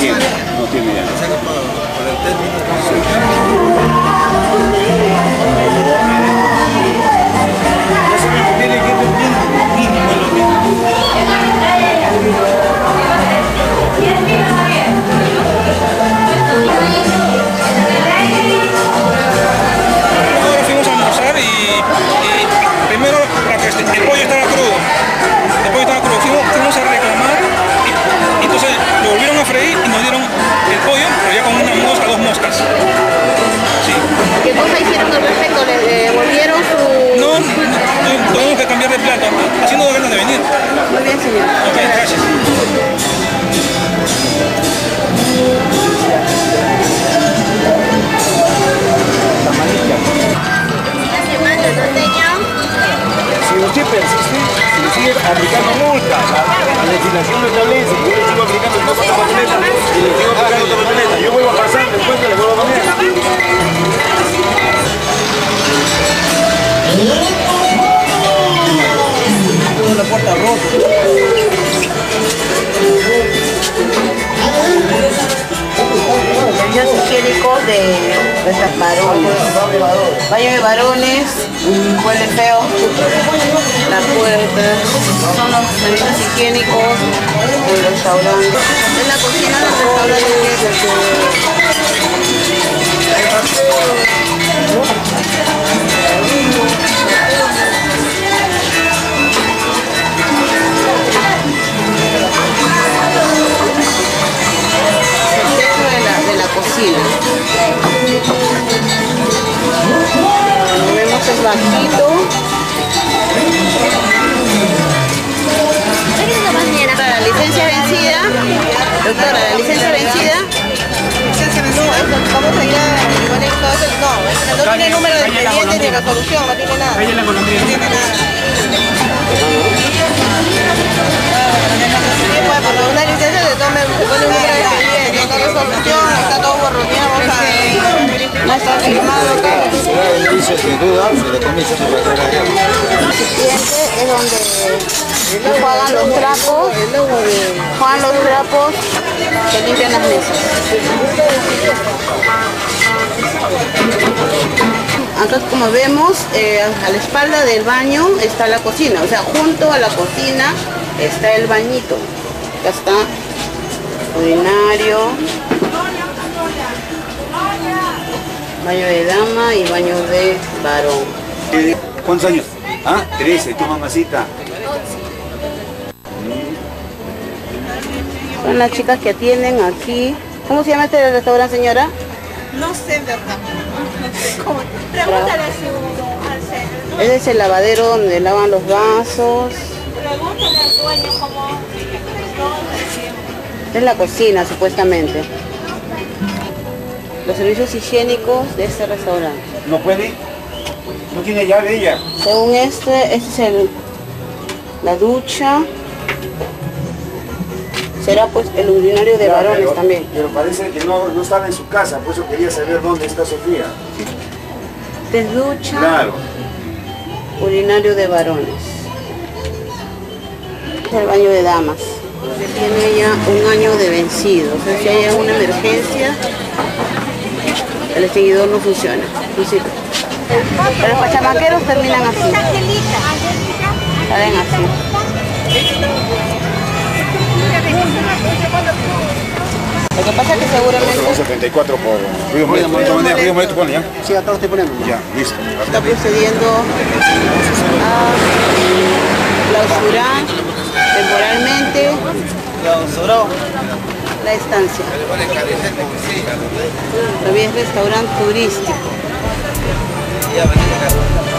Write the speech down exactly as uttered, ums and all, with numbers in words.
tiene, no tiene ya. Por el término. Tiene que ir mínimo lo mínimo. Ahora fuimos a almorzar y, y primero el pollo estaba crudo. El pollo estaba crudo. Fuimos, fuimos a reclamar y, y entonces lo volvieron a freír y nos dieron el pollo, pero ya con una mosca, dos moscas. Sí. ¿Qué cosa hicieron al respecto? ¿Les devolvieron su...? No, no, no, tuvimos que cambiar de plato. Así no da ganas de venir. Muy bien, señor. Ok, gracias. Si usted persiste, si sigue aplicando multas, la legislación lo establece, yo le sigo aplicando esta patineta y le sigo aplicando esta patineta, yo vuelvo a pasar, después que le vuelvo a poner. La puerta rota. Servicios higiénicos de nuestras varones. Baño de varones, huele feo. La puerta. Son los servicios higiénicos del restaurante. Es la cocina del restaurante. Cocina. Como vemos es bajito. La licencia vencida. Doctora, la licencia vencida. No, vamos a ir a igual entonces. No, no tiene número de expediente ni resolución, no tiene nada. Ella la No tiene nada. Cuando una licencia se tome, se pone un número de expediente, una resolución, está todo borroneado, o sea, no está firmado todo. El inicio de duda, se le comienza a preparar. El siguiente es donde juegan los trapos, juegan los trapos que limpian las mesas. Acá como vemos, eh, a la espalda del baño está la cocina, o sea, junto a la cocina está el bañito. Acá está urinario, baño de dama y baño de varón. ¿Cuántos años? Ah, trece, tu mamacita. Son las chicas que atienden aquí. ¿Cómo se llama este restaurante, señora? No sé, verdad. No sé cómo. Pregúntale a su al centro. Ese es el lavadero donde lavan los vasos. Pregúntale al dueño cómo. Es la cocina, supuestamente. Los servicios higiénicos de este restaurante. ¿No puede? ¿No tiene llave ella? Según este, este es el, la ducha. Será pues el urinario de Ya, varones pero, también. Pero parece que no, no estaba en su casa, por eso quería saber dónde está Sofía. Este es ducha, Claro. urinario de varones. Este es el baño de damas. Que tiene ya un año de vencido. O sea, si hay alguna emergencia, el extinguidor no funciona. Sí. Pero los pachamaqueros terminan así. Salen así. Lo que pasa es que seguramente setenta y cuatro por ruido molesto. ¿De manera ruido molesto pone ya? Sí, acá lo estoy poniendo. Ya, listo. está procediendo a clausurar temporalmente la estancia. Todavía es restaurante turístico.